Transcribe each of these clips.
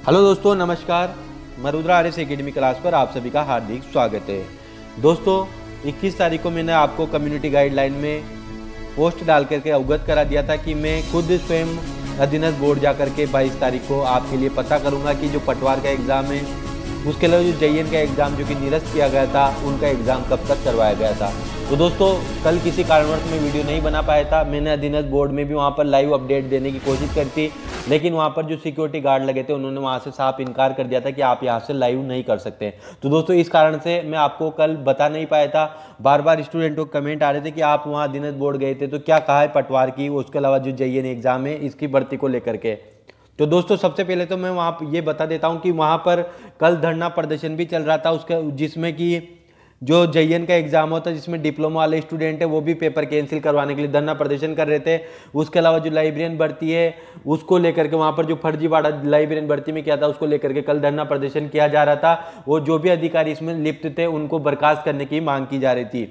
Hello दोस्तों, नमस्कार। मरुद्रा RS academy class पर आप सभी का हार्दिक स्वागत है। दोस्तों, 21 तारीख को मैंने आपको कम्युनिटी गाइडलाइन में पोस्ट डाल करके अवगत करा दिया था कि मैं खुद स्वयं अधीनस्थ बोर्ड जा करके 22 तारीख को आपके लिए पता करूंगा कि जो पटवार का एग्ज़ाम है, उसके अलावा जो JN का एग्ज़ाम जो कि निरस्त किया गया था, उनका एग्ज़ाम कब तक करवाया गया था। तो दोस्तों, कल किसी कारणवश में वीडियो नहीं बना पाया था। मैंने अधीनस्थ बोर्ड में भी वहाँ पर लाइव अपडेट देने की कोशिश करी थी, लेकिन वहाँ पर जो सिक्योरिटी गार्ड लगे थे, उन्होंने वहाँ से साफ इनकार कर दिया था कि आप यहाँ से लाइव नहीं कर सकते। तो दोस्तों, इस कारण से मैं आपको कल बता नहीं पाया था। बार बार स्टूडेंटों को कमेंट आ रहे थे कि आप वहाँ अधीनस्थ बोर्ड गए थे तो क्या कहा है पटवार की, उसके अलावा जो JN एग्ज़ाम है इसकी भर्ती को लेकर के। तो दोस्तों, सबसे पहले तो मैं वहाँ ये बता देता हूँ कि वहाँ पर कल धरना प्रदर्शन भी चल रहा था उसका, जिसमें कि जो JN का एग्ज़ाम होता है, जिसमें डिप्लोमा वाले स्टूडेंट है वो भी पेपर कैंसिल करवाने के लिए धरना प्रदर्शन कर रहे थे। उसके अलावा जो लाइब्रेरियन भर्ती है उसको लेकर के वहाँ पर जो फर्जीवाड़ा लाइब्रेरियन भर्ती में किया था उसको लेकर के कल धरना प्रदर्शन किया जा रहा था। वो जो भी अधिकारी इसमें लिप्त थे उनको बर्खास्त करने की मांग की जा रही थी।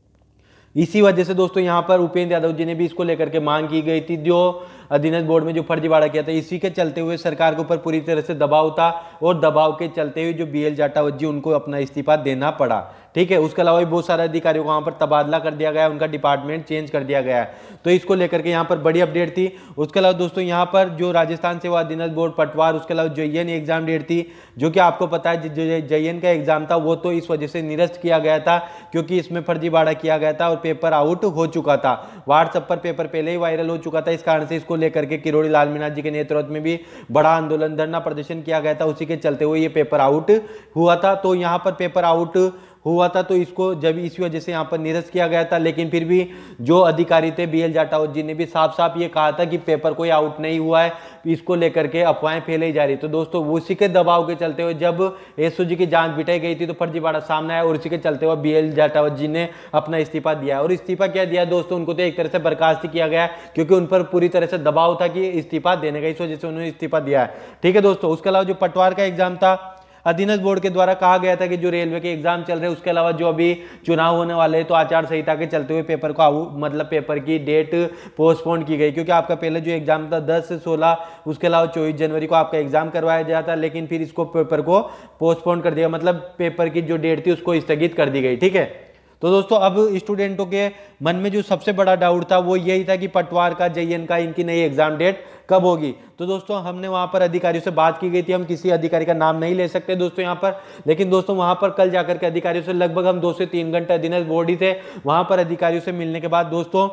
इसी वजह से दोस्तों यहाँ पर उपेंद्र यादव जी ने भी इसको लेकर के मांग की गई थी, जो अधीनस्थ बोर्ड में जो फर्जीवाड़ा किया था। इसी के चलते हुए सरकार के ऊपर पूरी तरह से दबाव था और दबाव के चलते हुए जो BL जाटावत जी उनको अपना इस्तीफा देना पड़ा। ठीक है, उसके अलावा भी बहुत सारे अधिकारियों को वहाँ पर तबादला कर दिया गया है, उनका डिपार्टमेंट चेंज कर दिया गया है। तो इसको लेकर के यहाँ पर बड़ी अपडेट थी। उसके अलावा दोस्तों यहाँ पर जो राजस्थान सेवा अधीनस्थ बोर्ड पटवार, उसके अलावा JN एग्जाम डेट थी, जो कि आपको पता है जो JN का एग्जाम था वो तो इस वजह से निरस्त किया गया था क्योंकि इसमें फर्जीवाड़ा किया गया था और पेपर आउट हो चुका था। व्हाट्सएप पर पेपर पहले ही वायरल हो चुका था। इस कारण से इसको लेकर के किरोड़ी लाल मीणा जी के नेतृत्व में भी बड़ा आंदोलन, धरना प्रदर्शन किया गया था। उसी के चलते हुए ये पेपर आउट हुआ था। तो यहाँ पर पेपर आउट हुआ था तो इसको जब इसी वजह से यहाँ पर निरस्त किया गया था, लेकिन फिर भी जो अधिकारी थे BL जाटावत जी ने भी साफ साफ ये कहा था कि पेपर कोई आउट नहीं हुआ है, इसको लेकर के अफवाहें फैलाई जा रही। तो दोस्तों, उसी के दबाव के चलते हुए जब SOG की जांच बिठाई गई थी तो फर्जीवाड़ा सामने आया और उसी के चलते हुए BL जाटावत जी ने अपना इस्तीफा दिया। और इस्तीफा क्या दिया दोस्तों, उनको तो एक तरह से बर्खास्त किया गया क्योंकि उन पर पूरी तरह से दबाव था कि इस्तीफा देने का, इस वजह से उन्होंने इस्तीफा दिया है। ठीक है दोस्तों, उसके अलावा जो पटवार का एग्जाम था, अधीनस्थ बोर्ड के द्वारा कहा गया था कि जो रेलवे के एग्जाम चल रहे हैं, उसके अलावा जो अभी चुनाव होने वाले हैं, तो आचार संहिता के चलते हुए पेपर को मतलब पेपर की डेट पोस्टपोन की गई। क्योंकि आपका पहले जो एग्जाम था 10 से 16, उसके अलावा 24 जनवरी को आपका एग्जाम करवाया जाता, लेकिन फिर इसको पेपर को पोस्टपोन कर दिया, मतलब पेपर की जो डेट थी उसको स्थगित कर दी गई। ठीक है, तो दोस्तों अब स्टूडेंटों के मन में जो सबसे बड़ा डाउट था वो यही था कि पटवार का, JN का, इनकी नई एग्जाम डेट कब होगी। तो दोस्तों, हमने वहां पर अधिकारियों से बात की गई थी। हम किसी अधिकारी का नाम नहीं ले सकते दोस्तों यहाँ पर, लेकिन दोस्तों वहां पर कल जाकर के अधिकारियों से लगभग हम 2 से 3 घंटे अधीनस्थ बोर्ड ही थे। वहां पर अधिकारियों से मिलने के बाद दोस्तों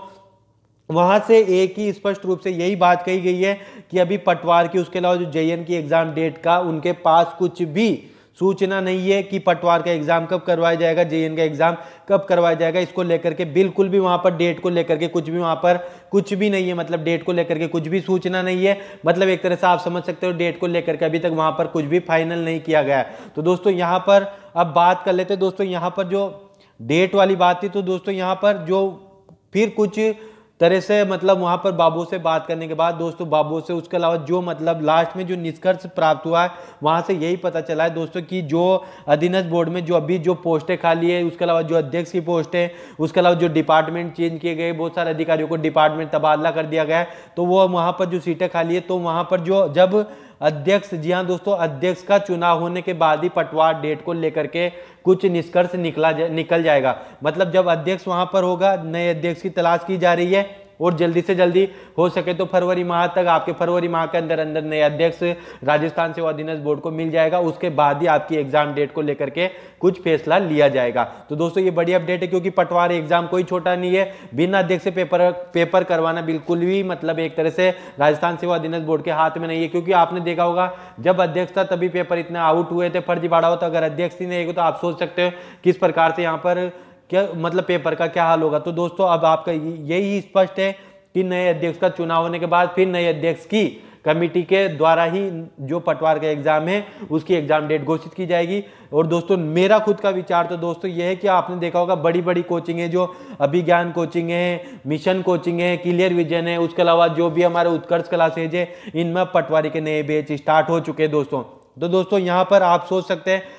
वहां से एक ही स्पष्ट रूप से यही बात कही गई है कि अभी पटवार की, उसके अलावा जो JN की एग्जाम डेट का उनके पास कुछ भी सूचना नहीं है कि पटवार का एग्जाम कब करवाया जाएगा, JN का एग्जाम कब करवाया जाएगा। इसको लेकर के बिल्कुल भी वहां पर डेट को लेकर के कुछ भी वहां पर कुछ भी नहीं है, मतलब डेट को लेकर के कुछ भी सूचना नहीं है। मतलब एक तरह से आप समझ सकते हो डेट को लेकर के अभी तक वहां पर कुछ भी फाइनल नहीं किया गया है। तो दोस्तों यहाँ पर अब बात कर लेते हैं। दोस्तों यहाँ पर जो डेट वाली बात थी, तो दोस्तों यहाँ पर जो फिर कुछ तरह से मतलब वहां पर बाबू से बात करने के बाद दोस्तों, बाबू से, उसके अलावा जो मतलब लास्ट में जो निष्कर्ष प्राप्त हुआ है वहां से यही पता चला है दोस्तों कि जो अधीनस्थ बोर्ड में जो अभी जो पोस्टें खाली है, उसके अलावा जो अध्यक्ष की पोस्ट है, उसके अलावा जो डिपार्टमेंट चेंज किए गए, बहुत सारे अधिकारियों को डिपार्टमेंट तबादला कर दिया गया है, तो वो वहां पर जो सीटें खाली है, तो वहां पर जो जब अध्यक्ष, जी हाँ दोस्तों, अध्यक्ष का चुनाव होने के बाद ही पटवार डेट को लेकर के कुछ निष्कर्ष निकल जाएगा। मतलब जब अध्यक्ष वहां पर होगा, नए अध्यक्ष की तलाश की जा रही है और जल्दी से जल्दी हो सके तो फरवरी माह तक, आपके फरवरी माह के अंदर अंदर नए अध्यक्ष राजस्थान सेवा अधीनस्थ बोर्ड को मिल जाएगा। उसके बाद ही आपकी एग्जाम डेट को लेकर के कुछ फैसला लिया जाएगा। तो दोस्तों ये बड़ी अपडेट है क्योंकि पटवार एग्जाम कोई छोटा नहीं है। बिना अध्यक्ष से पेपर करवाना बिल्कुल भी मतलब एक तरह से राजस्थान सेवा अधीनस्थ बोर्ड के हाथ में नहीं है। क्योंकि आपने देखा होगा जब अध्यक्ष था तभी पेपर इतने आउट हुए थे, फर्जीवाड़ा होता। अगर अध्यक्ष ही नहीं है तो आप सोच सकते हो किस प्रकार से यहाँ पर क्या मतलब पेपर का क्या हाल होगा। तो दोस्तों अब आपका यही स्पष्ट है कि नए अध्यक्ष का चुनाव होने के बाद फिर नए अध्यक्ष की कमेटी के द्वारा ही जो पटवार का एग्जाम है उसकी एग्जाम डेट घोषित की जाएगी। और दोस्तों मेरा खुद का विचार तो दोस्तों ये है कि आपने देखा होगा बड़ी बड़ी कोचिंग है, जो अभिज्ञान कोचिंग है, मिशन कोचिंग है, क्लियर विजन है, उसके अलावा जो भी हमारे उत्कर्ष क्लासेज है, इनमें पटवारी के नए बैच स्टार्ट हो चुके हैं दोस्तों। तो दोस्तों यहाँ पर आप सोच सकते हैं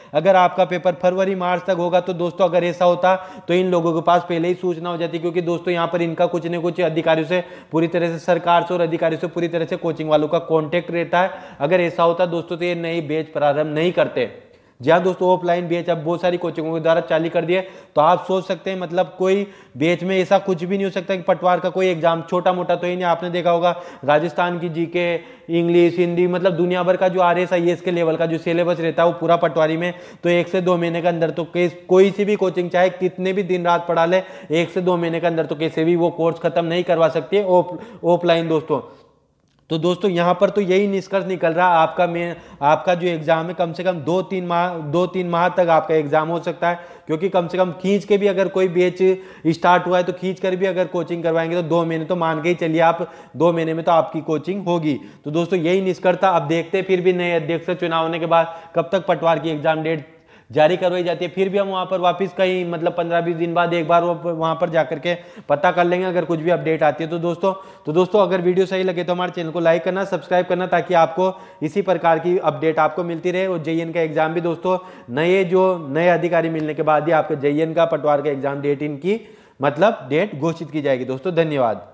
अगर आपका पेपर फरवरी मार्च तक होगा तो दोस्तों अगर ऐसा होता तो इन लोगों के पास पहले ही सूचना हो जाती, क्योंकि दोस्तों यहाँ पर इनका कुछ न कुछ अधिकारियों से पूरी तरह से, सरकार से और अधिकारियों से पूरी तरह से कोचिंग वालों का कॉन्टेक्ट रहता है। अगर ऐसा होता दोस्तों तो ये नई बैच प्रारंभ नहीं करते। जहाँ दोस्तों ऑफलाइन बैच अब बहुत सारी कोचिंगों के द्वारा चालू कर दिए, तो आप सोच सकते हैं मतलब कोई बैच में ऐसा कुछ भी नहीं हो सकता कि पटवार का कोई एग्जाम छोटा मोटा तो ही नहीं। आपने देखा होगा राजस्थान की जीके, इंग्लिश, हिंदी, मतलब दुनिया भर का जो RS IAS के लेवल का जो सिलेबस रहता है वो पूरा पटवारी में तो 1 से 2 महीने के अंदर तो कोई सी भी कोचिंग चाहे कितने भी दिन रात पढ़ा ले 1 से 2 महीने के अंदर तो कैसे भी वो कोर्स खत्म नहीं करवा सकती है ऑफलाइन दोस्तों। तो दोस्तों यहाँ पर तो यही निष्कर्ष निकल रहा है, आपका जो एग्जाम है कम से कम 2-3 माह तक आपका एग्जाम हो सकता है, क्योंकि कम से कम खींच के भी अगर कोई बैच स्टार्ट हुआ है तो खींच कर भी अगर कोचिंग करवाएंगे तो 2 महीने तो मान के ही चलिए आप, 2 महीने में तो आपकी कोचिंग होगी। तो दोस्तों यही निष्कर्ष था। अब देखते हैं फिर भी नए अध्यक्ष चुनाव होने के बाद कब तक पटवार की एग्जाम डेट जारी करवाई जाती है, फिर भी हम वहां पर वापस कहीं मतलब 15-20 दिन बाद एक बार वहां पर जाकर के पता कर लेंगे अगर कुछ भी अपडेट आती है। तो दोस्तों अगर वीडियो सही लगे तो हमारे चैनल को लाइक करना, सब्सक्राइब करना, ताकि आपको इसी प्रकार की अपडेट आपको मिलती रहे। और JEN का एग्जाम भी दोस्तों नए अधिकारी मिलने के बाद ही आपके JEN का पटवार का एग्जाम डेट इनकी मतलब डेट घोषित की जाएगी। दोस्तों धन्यवाद।